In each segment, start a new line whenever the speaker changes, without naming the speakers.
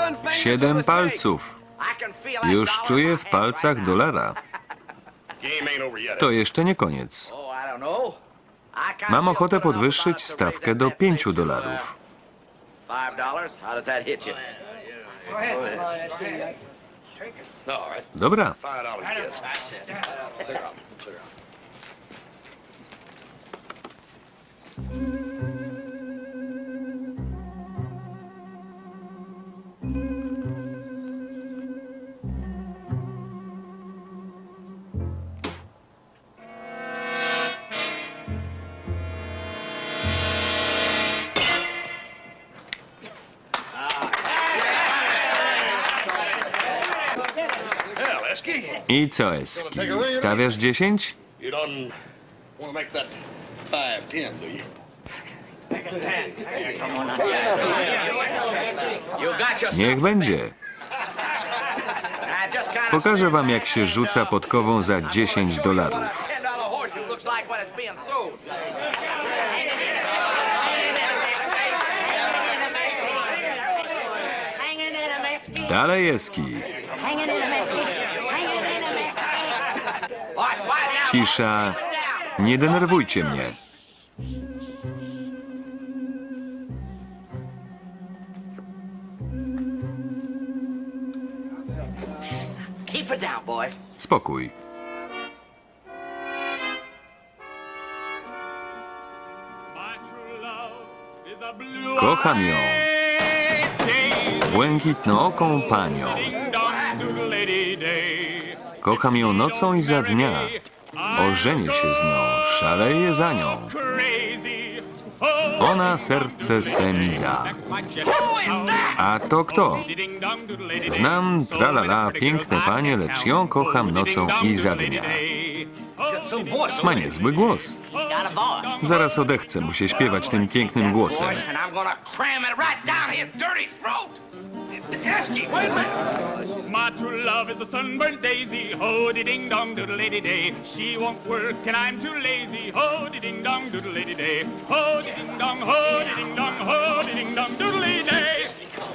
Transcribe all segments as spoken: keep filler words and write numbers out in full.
Siedem palców. Już czuję w palcach dolara. To jeszcze nie koniec. Mam ochotę podwyższyć stawkę do pięciu dolarów. Dobra. I co, Eski? Stawiasz dziesięć? Niech będzie. Pokażę wam, jak się rzuca podkową za dziesięć dolarów. Dalej, Eski. Cisza. Nie denerwujcie mnie. Spokój. Kocham ją. Błękitnooką panią. Kocham ją nocą i za dnia. Ożenię się z nią, szaleję za nią. Ona serce swe mi da. A to kto? Znam, tralala, piękne panie, lecz ją kocham nocą i za dnia. Ma niezły głos. Zaraz odechcę mu się śpiewać tym pięknym głosem. My true love is a sunburned daisy, ho-de-ding-dong doodle-lady-day. She won't work and I'm too lazy, ho-de-ding-dong doodle-lady-day. Ho-de-ding-dong, ho-de-ding-dong, ho-de-ding-dong doodle-lady-day.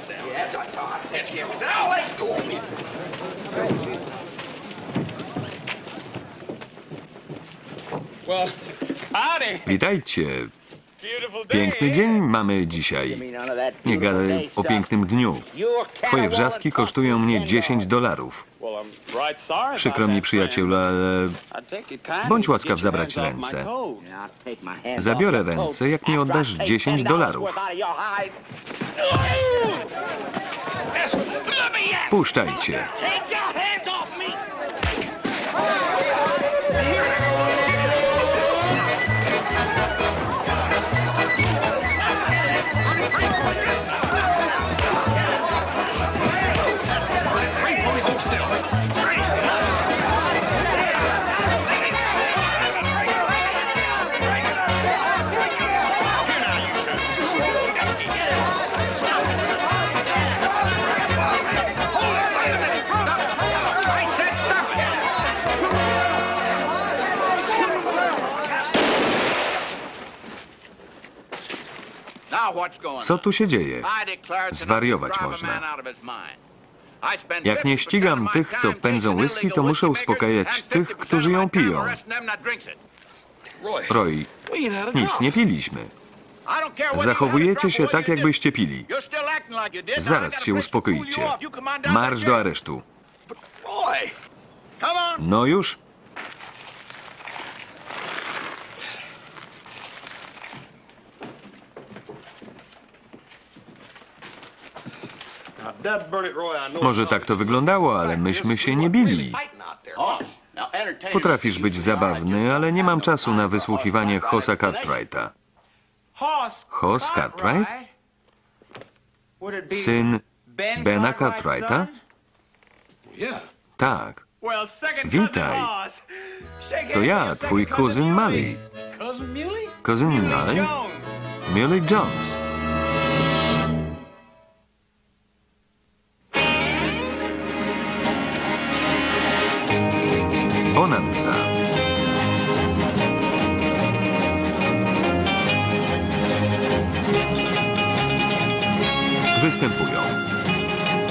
Witajcie. Piękny dzień mamy dzisiaj. Nie gadaj o pięknym dniu. Twoje wrzaski kosztują mnie dziesięć dolarów. Przykro mi, przyjacielu, ale bądź łaskaw zabrać ręce. Zabiorę ręce, jak mi oddasz dziesięć dolarów. Puszczajcie. Co tu się dzieje? Zwariować można. Jak nie ścigam tych, co pędzą whisky, to muszę uspokajać tych, którzy ją piją. Roy, nic nie piliśmy. Zachowujecie się tak, jakbyście pili. Zaraz się uspokoicie. Marsz do aresztu. No już. Może tak to wyglądało, ale myśmy się nie bili. Potrafisz być zabawny, ale nie mam czasu na wysłuchiwanie Hossa Cartwrighta. Hoss Cartwright? Syn Bena Cartwrighta? Tak. Witaj. To ja, twój kuzyn Mully. Kuzyn Mully? Mully Jones. Bonanza. Występują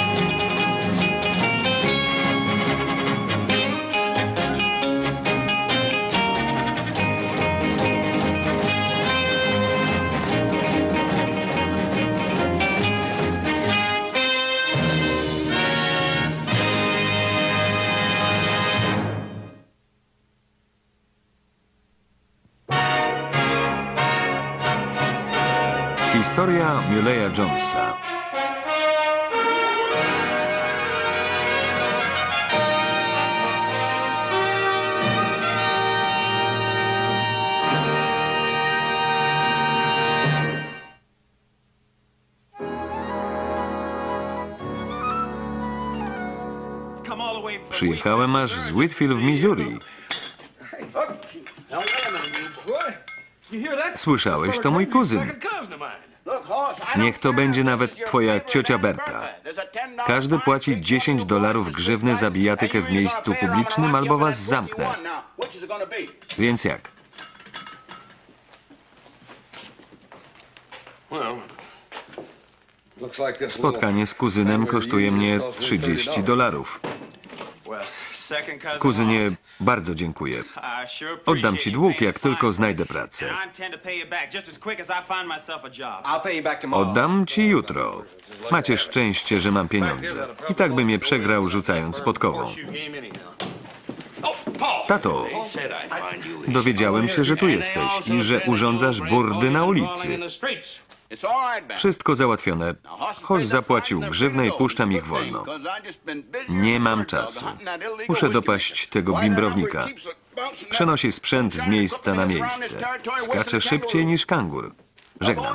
Historia Muley'a Jonesa. Przyjechałem aż z Whitfield w Missouri. Słyszałeś, to mój kuzyn. Niech to będzie nawet twoja ciocia Berta. Każdy płaci dziesięć dolarów grzywny za bijatykę w miejscu publicznym, albo was zamknę. Więc jak? Spotkanie z kuzynem kosztuje mnie trzydzieści dolarów. Kuzynie, bardzo dziękuję. Oddam ci dług, jak tylko znajdę pracę. Oddam ci jutro. Macie szczęście, że mam pieniądze. I tak bym je przegrał, rzucając podkową. Tato, dowiedziałem się, że tu jesteś i że urządzasz burdy na ulicy. Wszystko załatwione. Hoss zapłacił grzywnę i puszczam ich wolno. Nie mam czasu. Muszę dopaść tego bimbrownika. Przenosi sprzęt z miejsca na miejsce. Skacze szybciej niż kangur. Żegnam.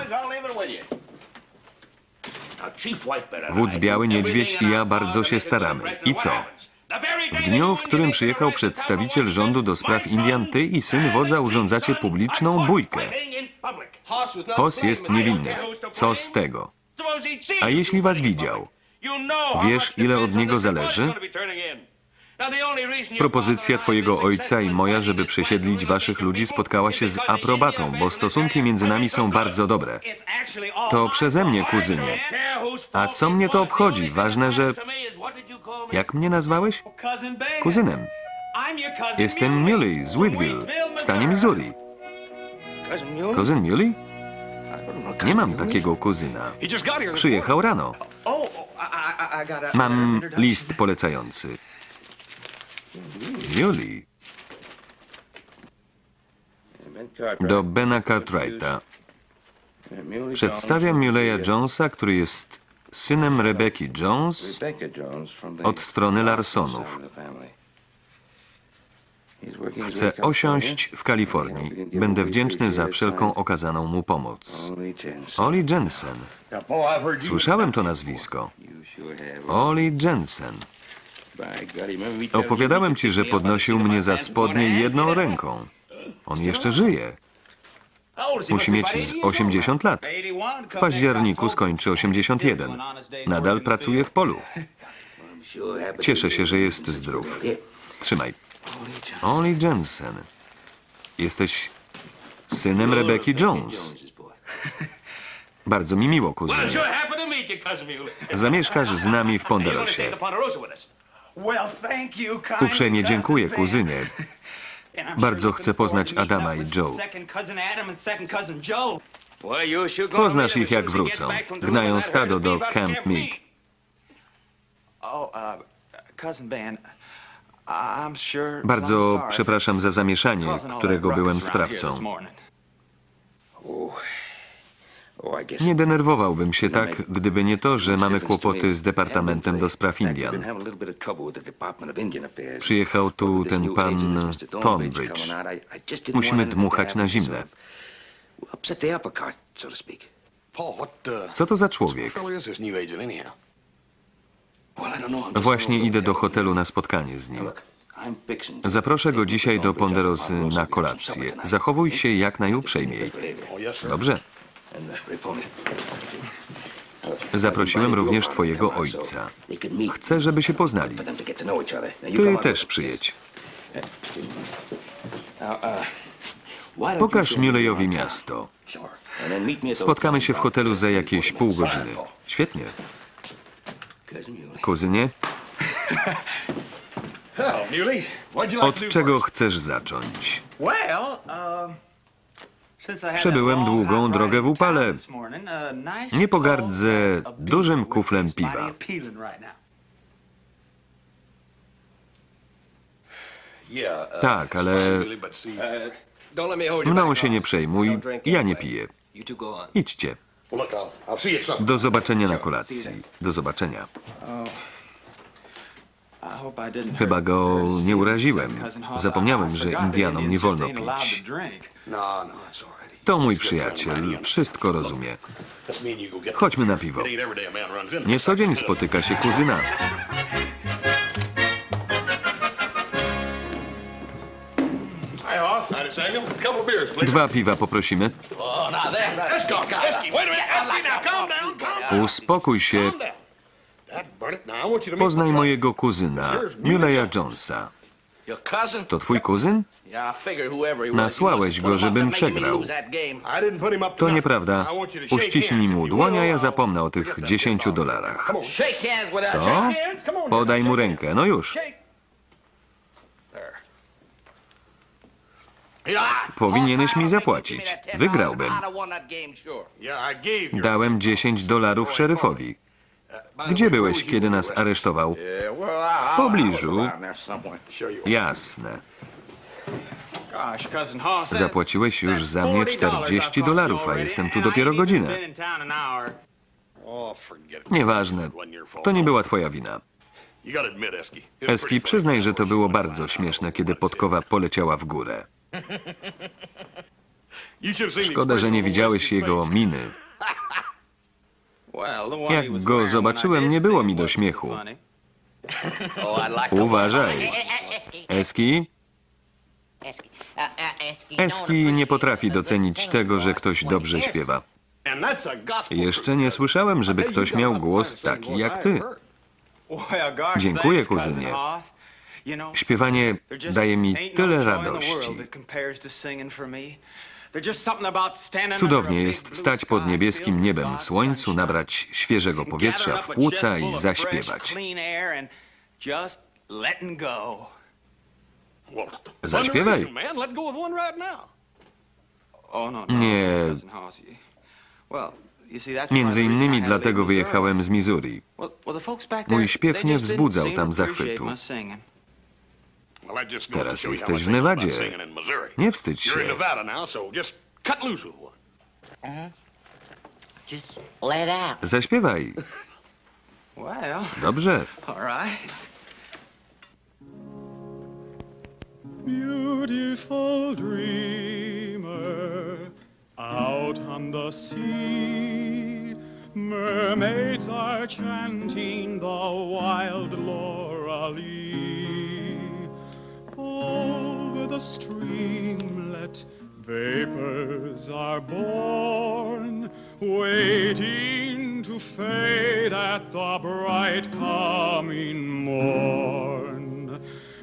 Wódz Biały Niedźwiedź i ja bardzo się staramy. I co? W dniu, w którym przyjechał przedstawiciel rządu do spraw Indian, ty i syn wodza urządzacie publiczną bójkę. Hoss jest niewinny. Co z tego? A jeśli was widział? Wiesz, ile od niego zależy? Propozycja twojego ojca i moja, żeby przesiedlić waszych ludzi, spotkała się z aprobatą, bo stosunki między nami są bardzo dobre. To przeze mnie, kuzynie. A co mnie to obchodzi? Ważne, że... Jak mnie nazwałeś? Kuzynem. Jestem Muley z Whitfield, w stanie Missouri. Kuzyn Muley? Nie mam takiego kuzyna. Przyjechał rano. Mam list polecający. Muley. Do Bena Cartwrighta. Przedstawiam Muley'a Jonesa, który jest synem Rebeki Jones od strony Larsonów. Chcę osiąść w Kalifornii. Będę wdzięczny za wszelką okazaną mu pomoc. Ollie Jensen. Słyszałem to nazwisko. Ollie Jensen. Opowiadałem ci, że podnosił mnie za spodnie jedną ręką. On jeszcze żyje. Musi mieć z osiemdziesiąt lat. W październiku skończy osiemdziesiąt jeden. Nadal pracuje w polu. Cieszę się, że jest zdrów. Trzymaj. Ollie Jensen. Jesteś synem Rebeki Jones. Bardzo mi miło, kuzynie. Zamieszkasz z nami w Ponderosie. Uprzejmie dziękuję, kuzynie. Bardzo chcę poznać Adama i Joe. Poznasz ich, jak wrócą. Gnają stado do Camp Mead. Bardzo przepraszam za zamieszanie, którego byłem sprawcą. Nie denerwowałbym się tak, gdyby nie to, że mamy kłopoty z Departamentem do Spraw Indian. Przyjechał tu ten pan Thornbridge. Musimy dmuchać na zimne. Co to za człowiek? Właśnie idę do hotelu na spotkanie z nim. Zaproszę go dzisiaj do Ponderosy na kolację. Zachowuj się jak najuprzejmiej. Dobrze? Zaprosiłem również twojego ojca. Chcę, żeby się poznali. Ty też przyjedź. Pokaż Muleyowi miasto. Spotkamy się w hotelu za jakieś pół godziny. Świetnie. Kuzynie? Od czego chcesz zacząć? Przebyłem długą drogę w upale. Nie pogardzę dużym kuflem piwa. Tak, ale mną się nie przejmuj, ja nie piję. Idźcie. Do zobaczenia na kolacji. Do zobaczenia. Chyba go nie uraziłem. Zapomniałem, że Indianom nie wolno pić. To mój przyjaciel. Wszystko rozumie. Chodźmy na piwo. Nie co dzień spotyka się kuzyna. Dwa piwa poprosimy. Uspokój się. Poznaj mojego kuzyna, Mulleya Jonesa. To twój kuzyn? Nasłałeś go, żebym przegrał. To nieprawda. Uściśnij mu dłoń, a ja zapomnę o tych dziesięciu dolarach. Co? Podaj mu rękę, no już. Powinieneś mi zapłacić. Wygrałbym. Dałem dziesięć dolarów szeryfowi. Gdzie byłeś, kiedy nas aresztował? W pobliżu. Jasne. Zapłaciłeś już za mnie czterdzieści dolarów, a jestem tu dopiero godzinę. Nieważne. To nie była twoja wina. Eski, przyznaj, że to było bardzo śmieszne, kiedy podkowa poleciała w górę. Szkoda, że nie widziałeś jego miny. Jak go zobaczyłem, nie było mi do śmiechu. Uważaj. Eski? Eski nie potrafi docenić tego, że ktoś dobrze śpiewa. Jeszcze nie słyszałem, żeby ktoś miał głos taki jak ty. Dziękuję, kuzynie. Śpiewanie daje mi tyle radości. Cudownie jest stać pod niebieskim niebem w słońcu, nabrać świeżego powietrza w płuca i zaśpiewać. Zaśpiewaj. Nie. Między innymi dlatego wyjechałem z Missouri. Mój śpiew nie wzbudzał tam zachwytu. Teraz jesteś w Nevadzie. Nie wstydź się. Zaśpiewaj. Dobrze. Beautiful dreamer, out on the sea, mermaids are chanting the wild Lorelei. Over the streamlet, vapors are born, waiting to fade at the bright coming morn.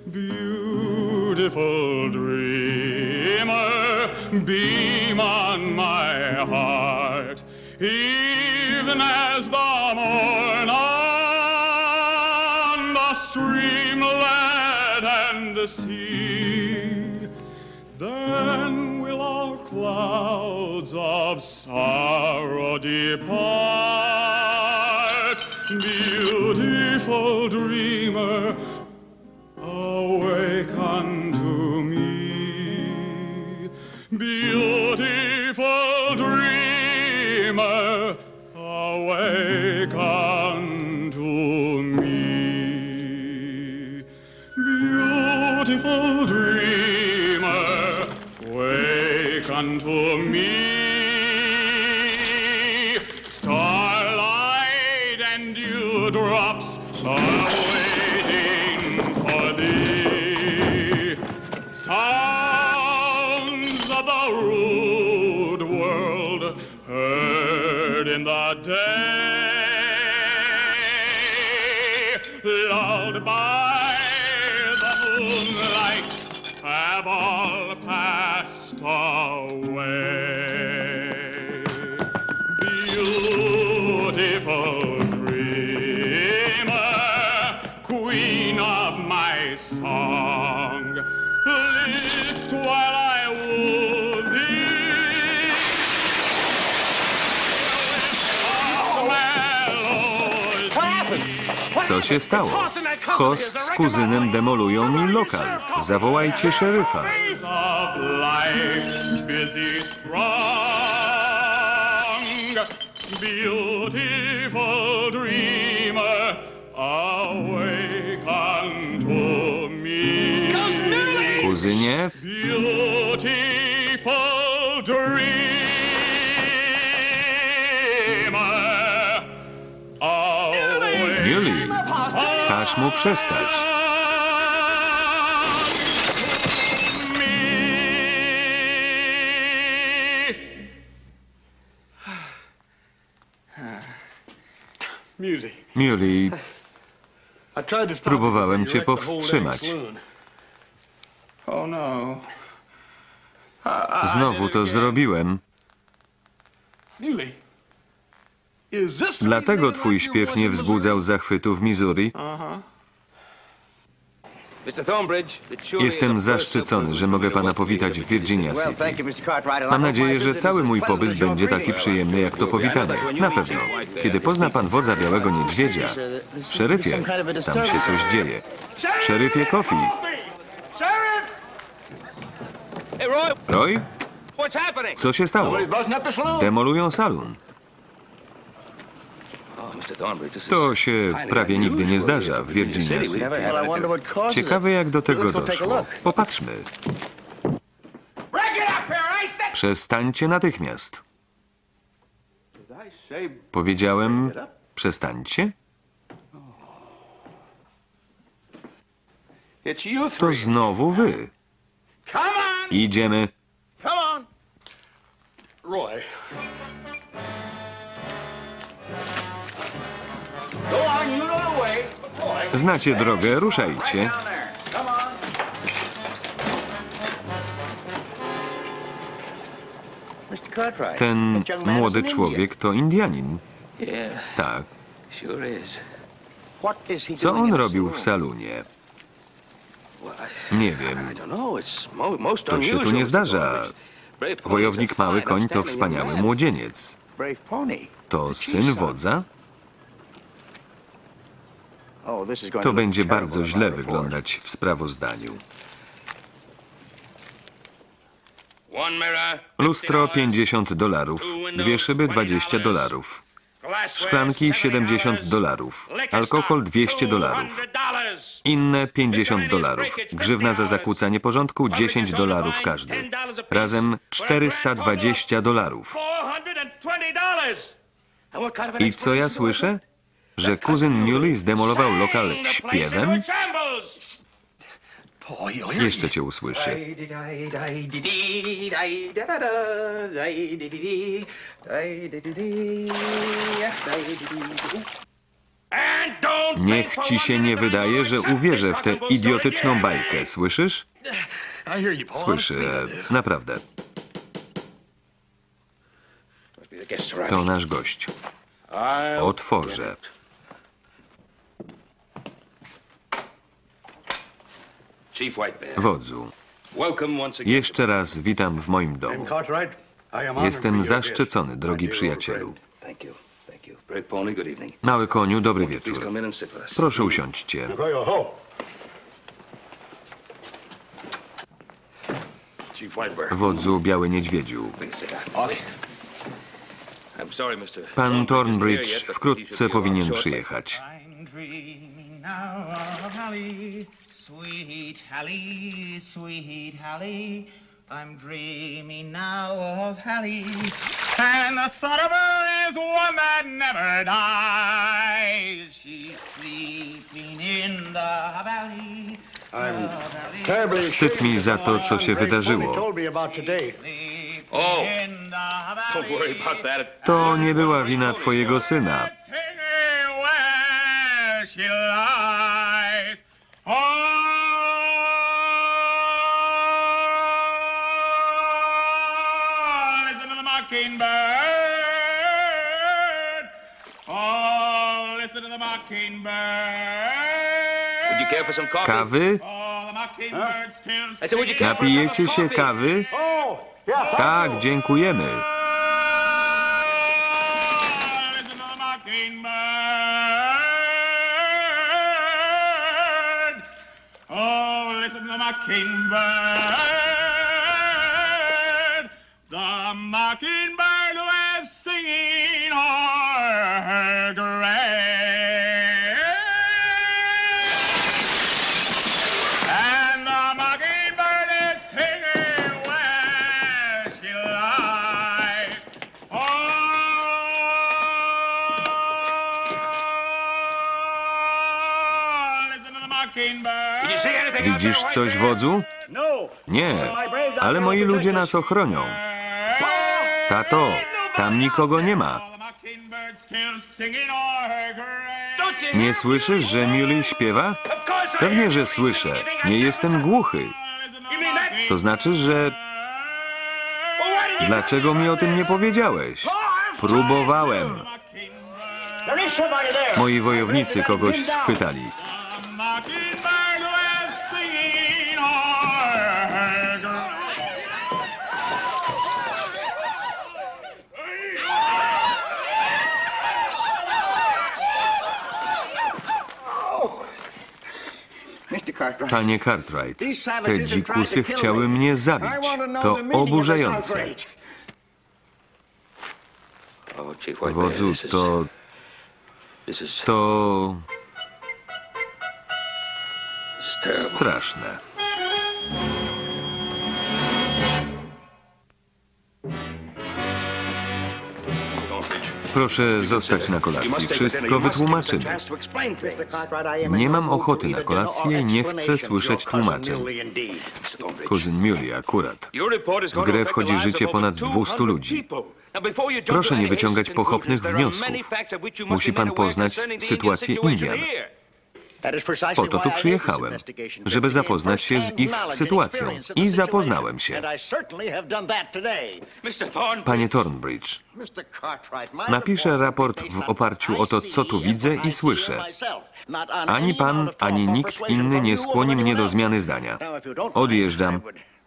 Beautiful dreamer, beam on my heart, even as the morn on the streamlet and the sea. Then will all clouds of sorrow depart. Beautiful dreamer, awake unto me. Beautiful dreamer, awake unto me. Beautiful dreamer, wake unto me. Starlight and dewdrops are waiting for thee. Sounds of the rude world heard in the day, lulled by the moonlight, have all passed away. Beautiful dreamer, queen of my song, lift while I woo thee. Co się stało? Host z kuzynem demolują mi lokal. Zawołajcie szeryfa.
Beautiful dreamer, awaken to me.
Kuzynie,
Beautiful dreamer, awaken
Muley, każ mu przestać. Muley, próbowałem cię powstrzymać. Znowu to zrobiłem. Dlatego twój śpiew nie wzbudzał zachwytu w Missouri? Jestem zaszczycony, że mogę pana powitać w Virginia City. Mam nadzieję, że cały mój pobyt będzie taki przyjemny jak to powitanie. Na pewno. Kiedy pozna pan wodza Białego Niedźwiedzia, szeryfie, tam się coś dzieje. Szeryfie Coffey. Roy? Co się stało? Demolują salon. To się prawie nigdy nie zdarza w Virginia City. Ciekawe, jak do tego doszło. Popatrzmy. Przestańcie natychmiast. Powiedziałem, przestańcie? To znowu wy. Idziemy. Znacie drogę, ruszajcie. Ten młody człowiek to Indianin. Tak. Co on robił w salonie? Nie wiem. To się tu nie zdarza. Wojownik Mały Koń to wspaniały młodzieniec. To syn wodza? To będzie bardzo źle wyglądać w sprawozdaniu. Lustro pięćdziesiąt dolarów, dwie szyby dwadzieścia dolarów, szklanki siedemdziesiąt dolarów, alkohol dwieście dolarów, inne pięćdziesiąt dolarów, grzywna za zakłócanie porządku dziesięć dolarów każdy, razem czterysta dwadzieścia dolarów. I co ja słyszę? Że kuzyn Muley zdemolował lokal śpiewem? Jeszcze cię usłyszy. Niech ci się nie wydaje, że uwierzę w tę idiotyczną bajkę, słyszysz? Słyszę, naprawdę. To nasz gość. Otworzę. Wodzu, jeszcze raz witam w moim domu. Jestem zaszczycony, drogi przyjacielu. Mały Koniu, dobry wieczór. Proszę usiądźcie. Wodzu Biały Niedźwiedziu. Pan Thornbridge wkrótce powinien przyjechać. Sweet Hallie, sweet Hallie, I'm dreaming now of Hallie, and the thought of her is one that never dies. She's sleeping in the valley. Wstyd mi za to, co się wydarzyło. To nie była wina twojego syna. Kawy? Napijecie się kawy? Tak, dziękujemy. The mockingbird was singing all Widzisz coś, wodzu? Nie, ale moi ludzie nas ochronią. Tato, tam nikogo nie ma. Nie słyszysz, że Muley śpiewa? Pewnie, że słyszę. Nie jestem głuchy. To znaczy, że... Dlaczego mi o tym nie powiedziałeś? Próbowałem. Moi wojownicy kogoś schwytali. Panie Cartwright, te dzikusy chciały mnie zabić. To oburzające. Wodzu, to... To... straszne. Proszę zostać na kolacji. Wszystko wytłumaczymy. Nie mam ochoty na kolację i nie chcę słyszeć tłumaczeń. Kuzyn Muley, akurat. W grę wchodzi życie ponad dwustu ludzi. Proszę nie wyciągać pochopnych wniosków. Musi pan poznać sytuację Indian. Po to tu przyjechałem, żeby zapoznać się z ich sytuacją. I zapoznałem się. Panie Thornbridge, napiszę raport w oparciu o to, co tu widzę i słyszę. Ani pan, ani nikt inny nie skłoni mnie do zmiany zdania. Odjeżdżam.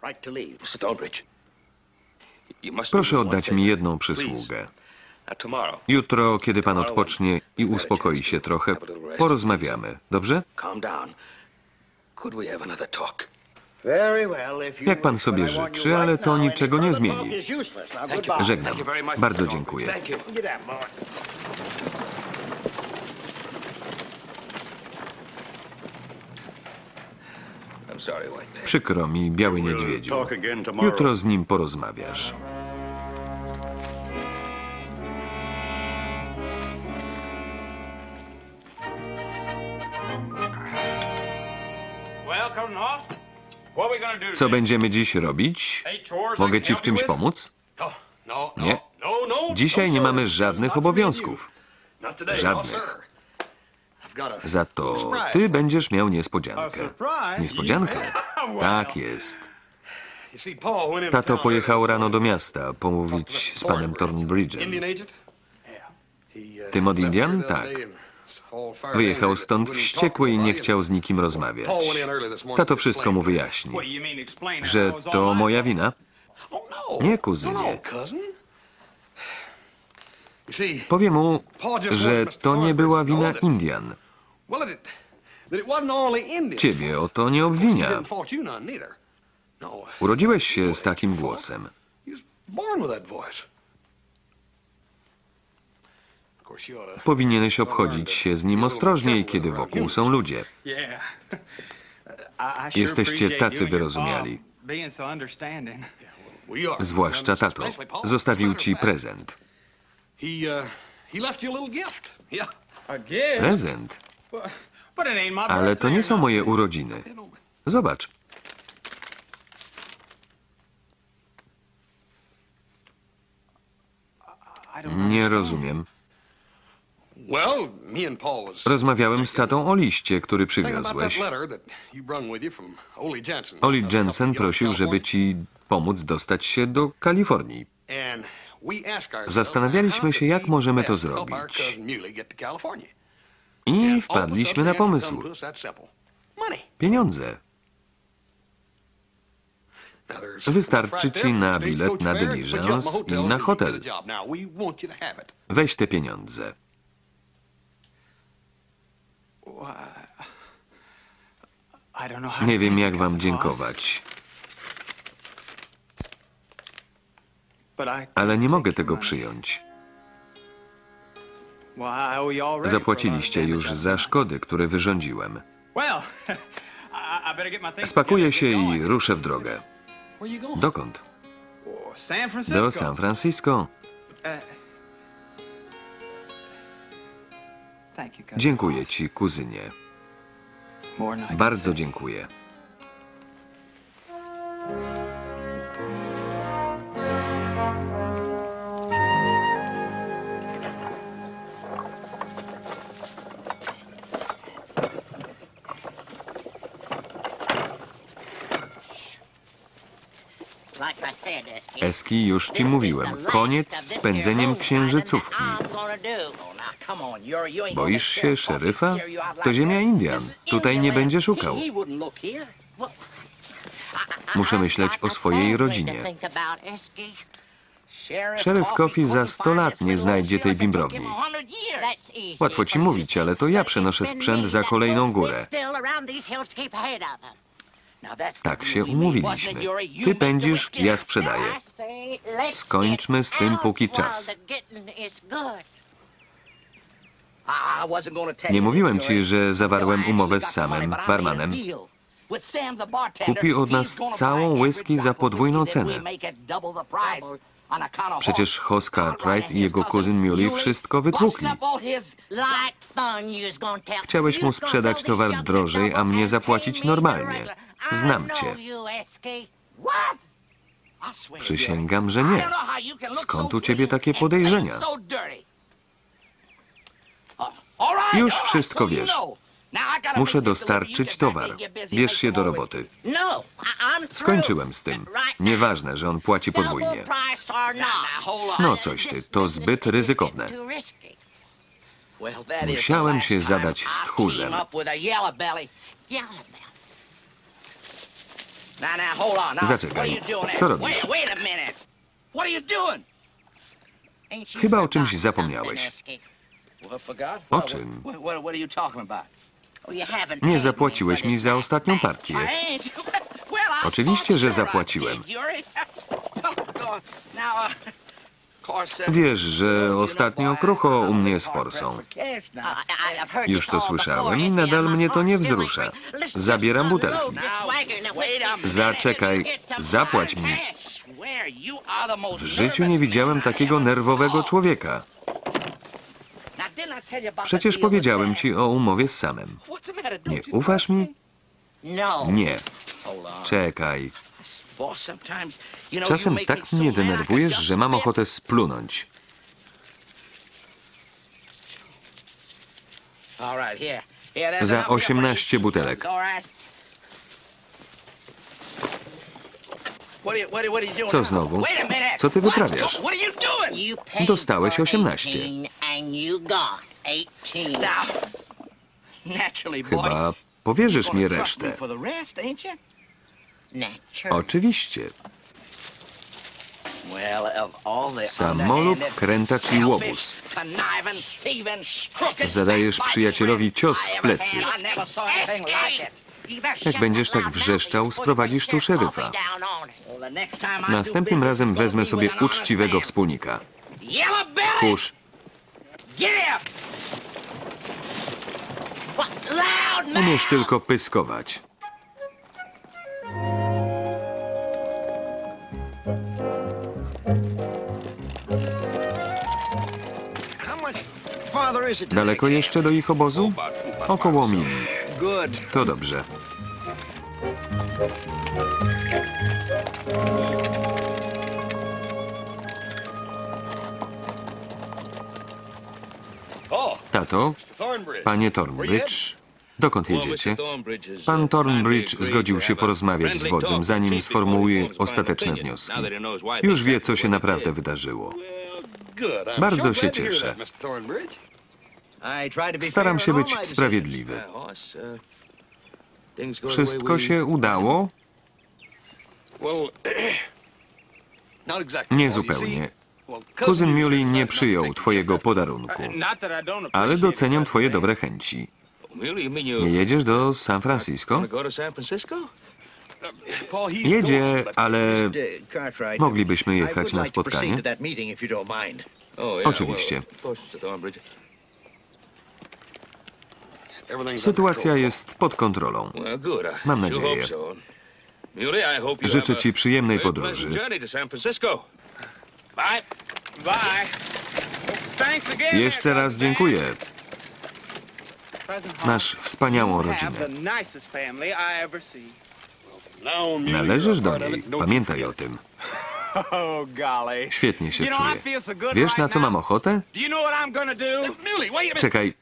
Proszę oddać mi jedną przysługę. Jutro, kiedy pan odpocznie i uspokoi się trochę, porozmawiamy, dobrze? Jak pan sobie życzy, ale to niczego nie zmieni. Żegnam. Bardzo dziękuję. Przykro mi, Biały Niedźwiedziu. Jutro z nim porozmawiasz. Co będziemy dziś robić? Mogę ci w czymś pomóc? Nie. Dzisiaj nie mamy żadnych obowiązków. Żadnych. Za to ty będziesz miał niespodziankę. Niespodziankę? Tak jest. Tato pojechał rano do miasta pomówić z panem Thornbridge'em. Tym od Indian? Tak. Wyjechał stąd wściekły i nie chciał z nikim rozmawiać. Tato wszystko mu wyjaśni. Że to moja wina? Nie, kuzynie. Powiem mu, że to nie była wina Indian. Ciebie o to nie obwinia. Urodziłeś się z takim głosem. Powinieneś obchodzić się z nim ostrożniej, kiedy wokół są ludzie. Jesteście tacy wyrozumiali. Zwłaszcza tato. Zostawił ci prezent. Prezent? Ale to nie są moje urodziny. Zobacz. Nie rozumiem. Rozmawiałem z tatą o liście, który przywiozłeś. Oli Jensen prosił, żeby ci pomóc dostać się do Kalifornii. Zastanawialiśmy się, jak możemy to zrobić. I wpadliśmy na pomysł. Pieniądze. Wystarczy ci na bilet na diligence i na hotel. Weź te pieniądze. Nie wiem, jak wam dziękować. Ale nie mogę tego przyjąć. Zapłaciliście już za szkody, które wyrządziłem. Spakuję się i ruszę w drogę. Dokąd? Do San Francisco. Dziękuję ci, kuzynie. Bardzo dziękuję. Eski, już ci mówiłem, koniec z pędzeniem księżycówki. Boisz się szeryfa? To ziemia Indian. Tutaj nie będzie szukał. Muszę myśleć o swojej rodzinie. Szeryf Coffey za sto lat nie znajdzie tej bimbrowni. Łatwo ci mówić, ale to ja przenoszę sprzęt za kolejną górę. Tak się umówiliśmy. Ty pędzisz, ja sprzedaję. Skończmy z tym póki czas. Nie mówiłem ci, że zawarłem umowę z Samem, barmanem. Kupi od nas całą whisky za podwójną cenę. Przecież Hoss Cartwright i jego kuzyn Muley wszystko wytłukli. Chciałeś mu sprzedać towar drożej, a mnie zapłacić normalnie. Znam cię. Przysięgam, że nie. Skąd u ciebie takie podejrzenia? Już wszystko wiesz. Muszę dostarczyć towar. Bierz się do roboty. Skończyłem z tym. Nieważne, że on płaci podwójnie. No coś ty, to zbyt ryzykowne. Musiałem się zadać z tchórzem. Zaczekaj, co robisz? Chyba o czymś zapomniałeś. O czym? Nie zapłaciłeś mi za ostatnią partię. Oczywiście, że zapłaciłem. Wiesz, że ostatnio krucho u mnie z forsą. Już to słyszałem i nadal mnie to nie wzrusza. Zabieram butelki. Zaczekaj, zapłać mi. W życiu nie widziałem takiego nerwowego człowieka. Przecież powiedziałem ci o umowie z Samem. Nie ufasz mi? Nie. Czekaj. Czasem tak mnie denerwujesz, że mam ochotę splunąć. Za osiemnaście butelek. Co znowu? Co ty wyprawiasz? Dostałeś osiemnaście. Chyba powierzysz mi resztę. Oczywiście. Samolub, krętacz i łobuz. Zadajesz przyjacielowi cios w plecy. Jak będziesz tak wrzeszczał, sprowadzisz tu szeryfa. Następnym razem wezmę sobie uczciwego wspólnika. Tchórz. Umiesz tylko pyskować. Daleko jeszcze do ich obozu? Około mili. To dobrze. Tato, panie Thornbridge, dokąd jedziecie? Pan Thornbridge zgodził się porozmawiać z wodzem, zanim sformułuje ostateczne wnioski. Już wie, co się naprawdę wydarzyło. Bardzo się cieszę. Staram się być sprawiedliwy. Wszystko się udało? Niezupełnie. Kuzyn Muley nie przyjął twojego podarunku, ale doceniam twoje dobre chęci. Nie jedziesz do San Francisco? Jedzie, ale moglibyśmy jechać na spotkanie? Oczywiście. Sytuacja jest pod kontrolą. Mam nadzieję. Życzę ci przyjemnej podróży. Jeszcze raz dziękuję. Masz wspaniałą rodzinę. Należysz do niej. Pamiętaj o tym. Świetnie się czuję. Wiesz, na co mam ochotę? Czekaj.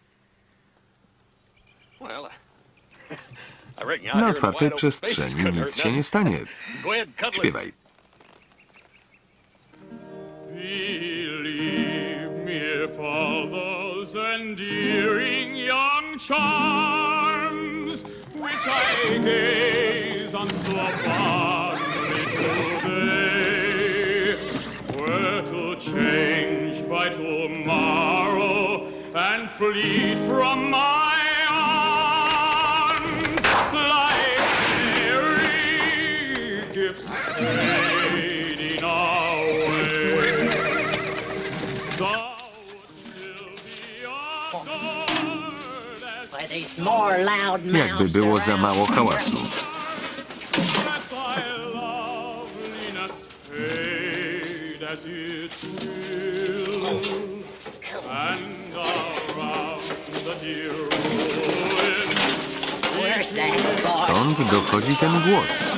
Na otwartej przestrzeni nic się nie stanie. Śpiewaj.
Believe me, for those endearing young charms which I gaze on so fondly today were to change by tomorrow and fleet from my arms like fairy gifts fading away.
Jakby było za mało hałasu. Skąd dochodzi ten głos?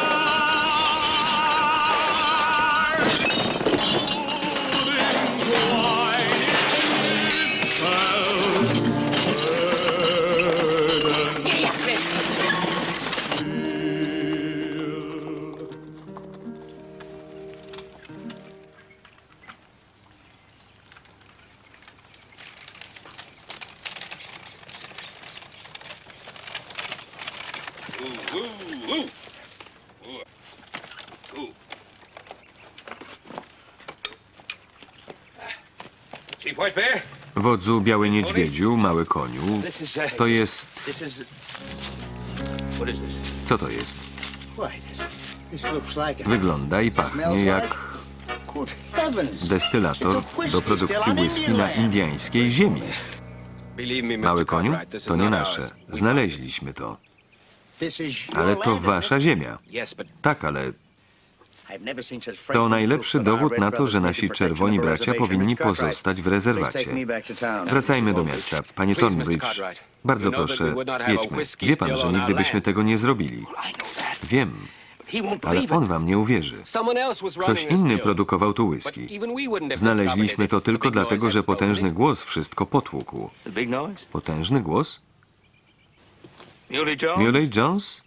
Wodzu Biały Niedźwiedziu, Mały Koniu, to jest... Co to jest? Wygląda i pachnie jak destylator do produkcji whisky na indyjskiej ziemi. Mały Koniu, to nie nasze. Znaleźliśmy to. Ale to wasza ziemia. Tak, ale to najlepszy dowód na to, że nasi czerwoni bracia powinni pozostać w rezerwacie. Wracajmy do miasta. Panie Thornbridge, bardzo proszę, jedźmy. Wie pan, że nigdy byśmy tego nie zrobili. Wiem, ale on wam nie uwierzy. Ktoś inny produkował tu whisky. Znaleźliśmy to tylko dlatego, że potężny głos wszystko potłukł. Potężny głos? Muley Jones?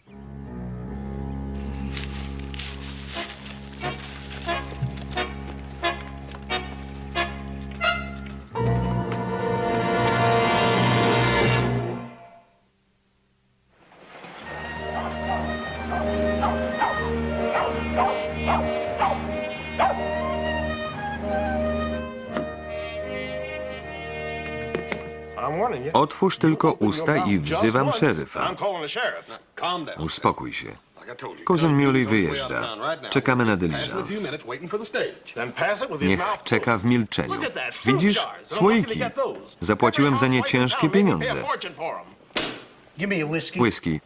Otwórz tylko usta i wzywam szeryfa. Uspokój się. Kuzyn Muley wyjeżdża. Czekamy na dyliżans. Niech czeka w milczeniu. Widzisz? Słoiki. Zapłaciłem za nie ciężkie pieniądze. Whisky.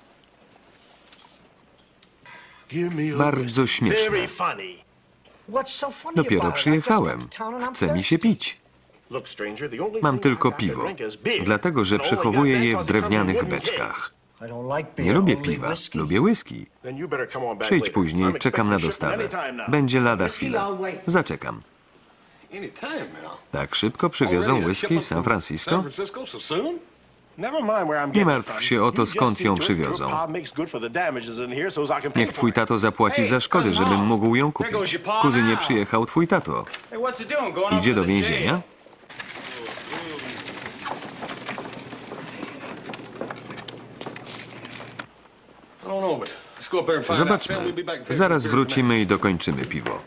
Bardzo śmieszne. Dopiero przyjechałem. Chce mi się pić. Mam tylko piwo, dlatego że przechowuję je w drewnianych beczkach. Nie lubię piwa, lubię whisky. Przyjdź później, czekam na dostawę. Będzie lada chwila. Zaczekam. Tak szybko przywiozą whisky z San Francisco? Nie martw się o to, skąd ją przywiozą. Niech twój tato zapłaci za szkody, żebym mógł ją kupić. Kuzynie, przyjechał twój tato. Idzie do więzienia? Zobaczmy. Zaraz wrócimy i dokończymy piwo.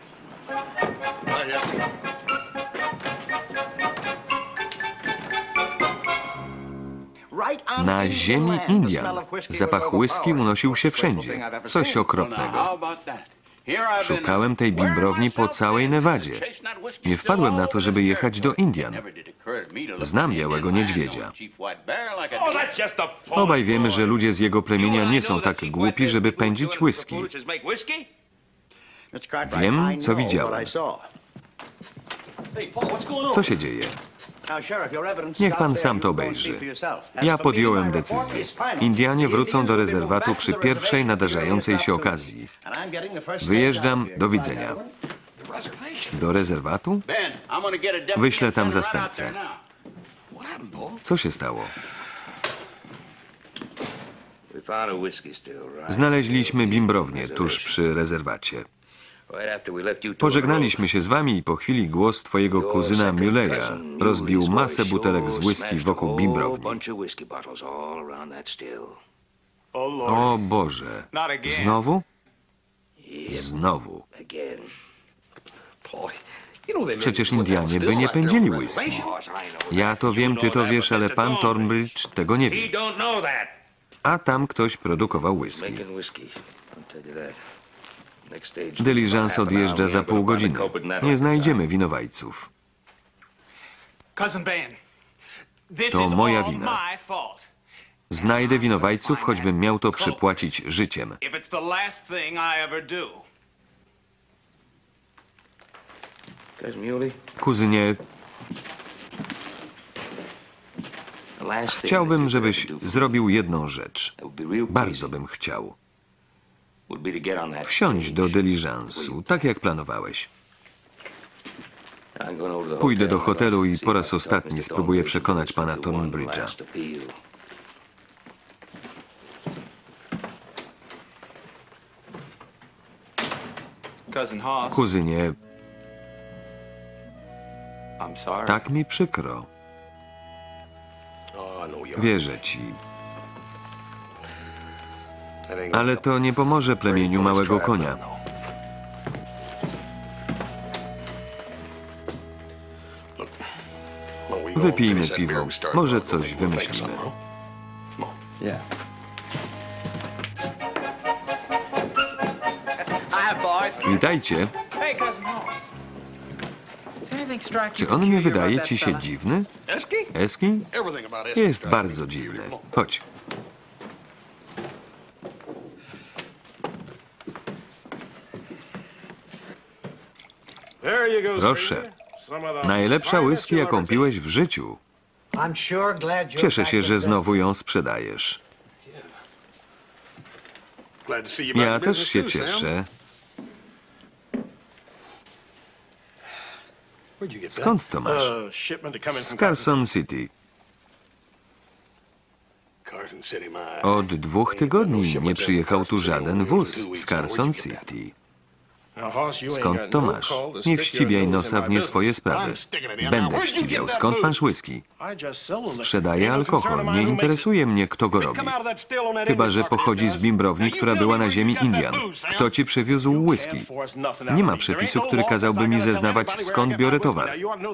Na ziemi Indian zapach whisky unosił się wszędzie. Coś okropnego. Szukałem tej bimbrowni po całej Nevadzie. Nie wpadłem na to, żeby jechać do Indian. Znam Białego Niedźwiedzia. Obaj wiemy, że ludzie z jego plemienia nie są tak głupi, żeby pędzić whisky. Wiem, co widziałem. Co się dzieje? Niech pan sam to obejrzy. Ja podjąłem decyzję. Indianie wrócą do rezerwatu przy pierwszej nadarzającej się okazji. Wyjeżdżam, do widzenia. Do rezerwatu? Wyślę tam zastępcę. Co się stało? Znaleźliśmy bimbrownię tuż przy rezerwacie. Pożegnaliśmy się z wami i po chwili głos twojego kuzyna Muleya rozbił masę butelek z whisky wokół bimbrowni. O Boże! Znowu? Znowu. Przecież Indianie by nie pędzili whisky. Ja to wiem, ty to wiesz, ale pan Thornbridge tego nie wie. A tam ktoś produkował whisky. Dyliżans odjeżdża za pół godziny. Nie znajdziemy winowajców. To moja wina. Znajdę winowajców, choćbym miał to przypłacić życiem. Kuzynie, chciałbym, żebyś zrobił jedną rzecz. Bardzo bym chciał. Wsiądź do dyliżansu, tak jak planowałeś. Pójdę do hotelu i po raz ostatni spróbuję przekonać pana Thornbridge'a. Kuzynie, tak mi przykro. Wierzę ci. Ale to nie pomoże plemieniu małego konia. Wypijmy piwo. Może coś wymyślimy. Witajcie. Czy on nie wydaje ci się dziwny? Eski? Jest bardzo dziwny. Chodź. Proszę. Najlepsza whisky, jaką piłeś w życiu. Cieszę się, że znowu ją sprzedajesz. Ja też się cieszę. Skąd to masz? Z Carson City. Od dwóch tygodni nie przyjechał tu żaden wóz z Carson City. Skąd to masz? Nie wścibiaj nosa w nie swoje sprawy. Będę wścibiał. Skąd masz whisky? Sprzedaję alkohol. Nie interesuje mnie, kto go robi. Chyba że pochodzi z bimbrowni, która była na ziemi Indian. Kto ci przywiózł whisky? Nie ma przepisu, który kazałby mi zeznawać, skąd biorę towar.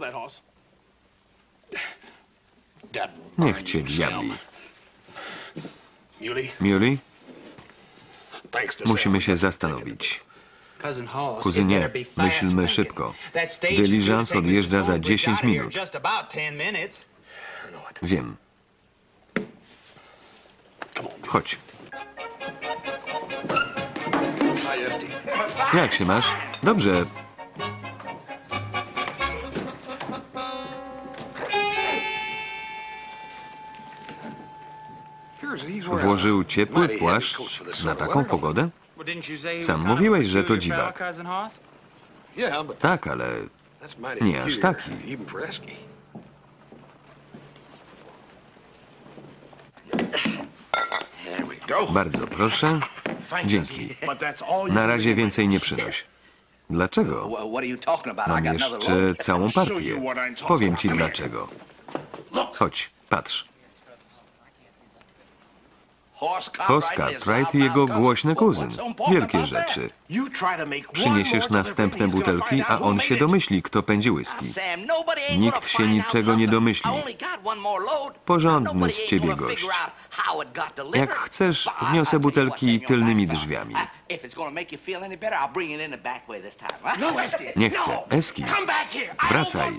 Niech cię diabli. Muley? Musimy się zastanowić. Kuzynie, myślmy szybko. Dyliżans odjeżdża za dziesięć minut. Wiem. Chodź. Jak się masz? Dobrze. Włożył ciepły płaszcz na taką pogodę? Sam mówiłeś, że to dziwak. Tak, ale nie aż taki. Bardzo proszę. Dzięki. Na razie więcej nie przynoś. Dlaczego? Mam jeszcze całą partię. Powiem ci dlaczego. Chodź, patrz. Hoss Cartwright i jego głośny kuzyn. Wielkie rzeczy. Przyniesiesz następne butelki, a on się domyśli, kto pędzi whisky. Nikt się niczego nie domyśli. Porządny z ciebie gość. Jak chcesz, wniosę butelki tylnymi drzwiami. Nie chcę. Eski, wracaj.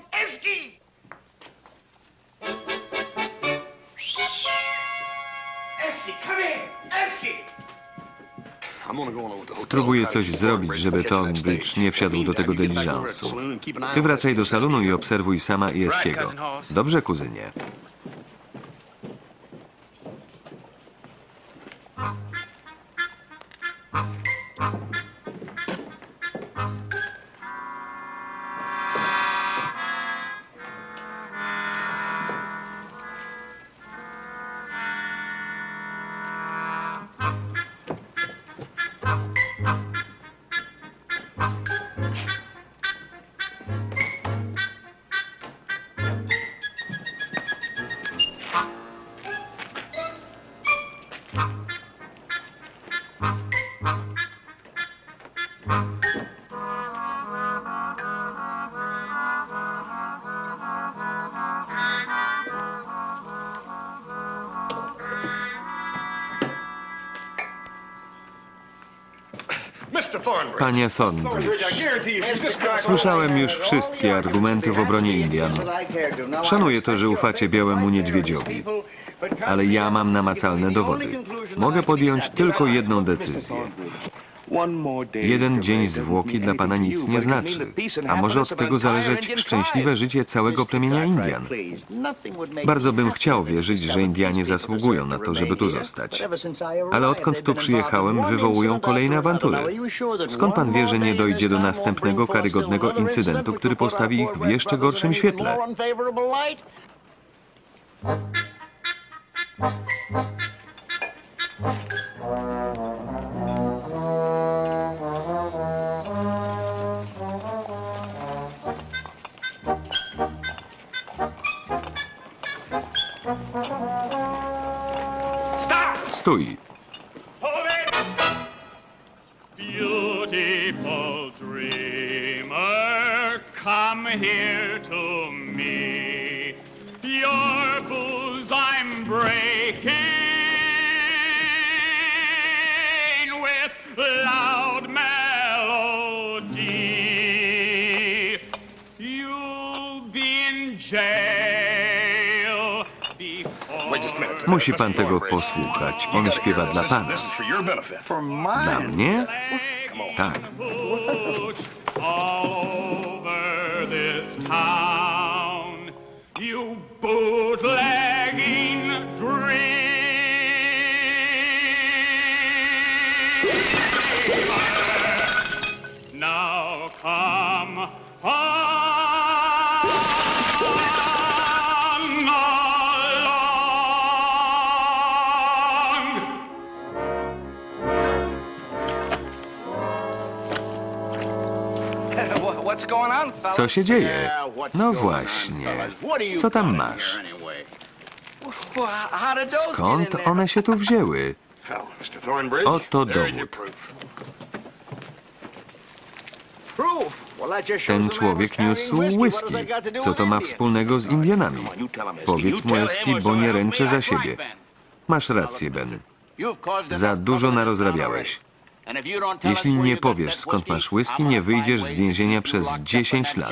Spróbuję coś zrobić, żeby Thornbridge nie wsiadł do tego dyliżansu. Ty wracaj do salonu i obserwuj Sama i Eskiego. Dobrze, kuzynie? Panie Thornbridge, słyszałem już wszystkie argumenty w obronie Indian. Szanuję to, że ufacie białemu niedźwiedziowi, ale ja mam namacalne dowody. Mogę podjąć tylko jedną decyzję. Jeden dzień zwłoki dla pana nic nie znaczy, a może od tego zależeć szczęśliwe życie całego plemienia Indian. Bardzo bym chciał wierzyć, że Indianie zasługują na to, żeby tu zostać. Ale odkąd tu przyjechałem, wywołują kolejne awantury. Skąd pan wie, że nie dojdzie do następnego karygodnego incydentu, który postawi ich w jeszcze gorszym świetle? Stój!
Beautiful dreamer, come here to me. Your bosom breaking with loud melody. You'll be in jail before.
Musi pan tego posłuchać. On śpiewa dla pana. Dla mnie? Tak.
All over this town, you bootlegging dreamer. Now come on.
Co się dzieje? No właśnie. Co tam masz? Skąd one się tu wzięły? Oto dowód. Ten człowiek niósł whisky. Co to ma wspólnego z Indianami? Powiedz mu, Eski, bo nie ręczę za siebie. Masz rację, Ben. Za dużo narozrabiałeś. Jeśli nie powiesz, skąd masz whisky, nie wyjdziesz z więzienia przez dziesięć lat.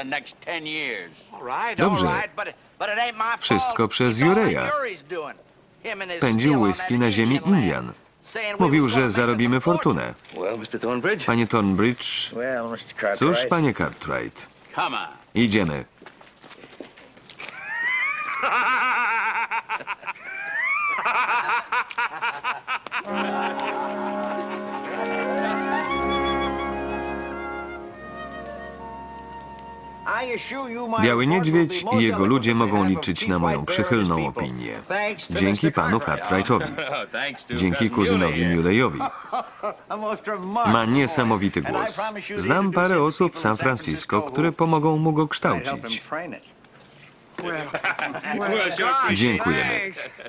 Dobrze. Wszystko przez Ureya. Pędził whisky na ziemi Indian. Mówił, że zarobimy fortunę. Panie Thornbridge, cóż, panie Cartwright, idziemy. Biały Niedźwiedź i jego ludzie mogą liczyć na moją przychylną opinię. Dzięki panu Cartwrightowi. Dzięki kuzynowi Muleyowi. Ma niesamowity głos. Znam parę osób w San Francisco, które pomogą mu go kształcić. Dziękujemy.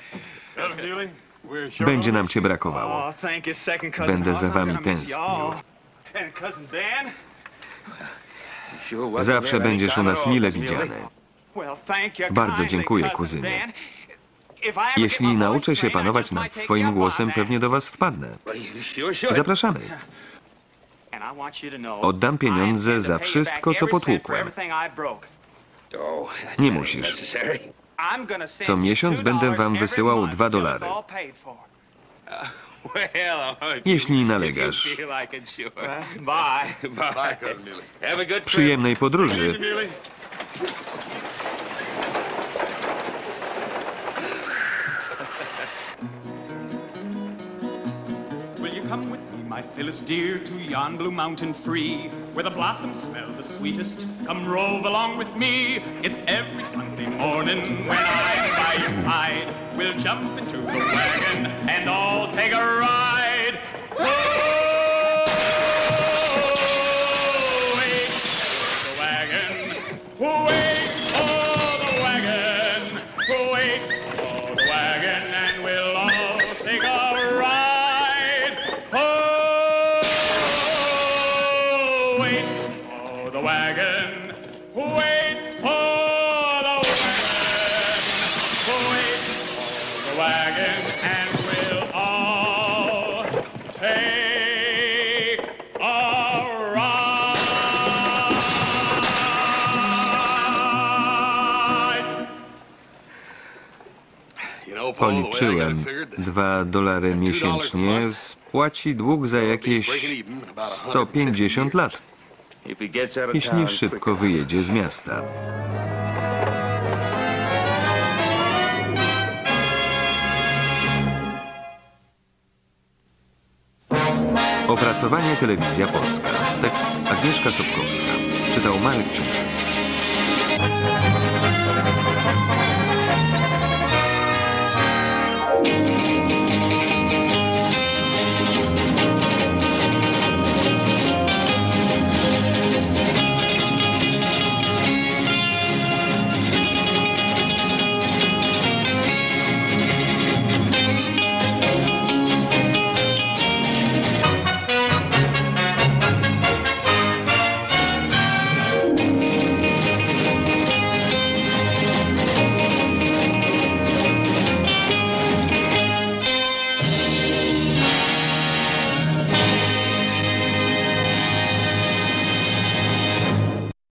Będzie nam cię brakowało. Będę za wami tęsknił. Zawsze będziesz u nas mile widziany. Bardzo dziękuję, kuzynie. Jeśli nauczę się panować nad swoim głosem, pewnie do was wpadnę. Zapraszamy. Oddam pieniądze za wszystko, co potłukłem. Nie musisz. Co miesiąc będę wam wysyłał dwa dolary. Jeśli nalegasz. Przyjemnej podróży.
Will you come with me, my Phyllis dear, to yon blue mountain free, where the blossoms smell the sweetest? Come rove along with me. It's every Sunday morning when I'm by your side. We'll jump into the wagon and all take a ride. Whoa! Wait for the wagon. Wait for the wagon. Wait for the wagon, and we'll all take a ride. Oh, wait for the wagon. Wait for the wagon. Wait for the wagon, and we'll all take a ride.
Policzyłem. Dwa dolary miesięcznie spłaci dług za jakieś sto pięćdziesiąt lat, jeśli szybko wyjedzie z miasta. Opracowanie Telewizja Polska. Tekst Agnieszka Sobkowska. Czytał Marek Czyżewski.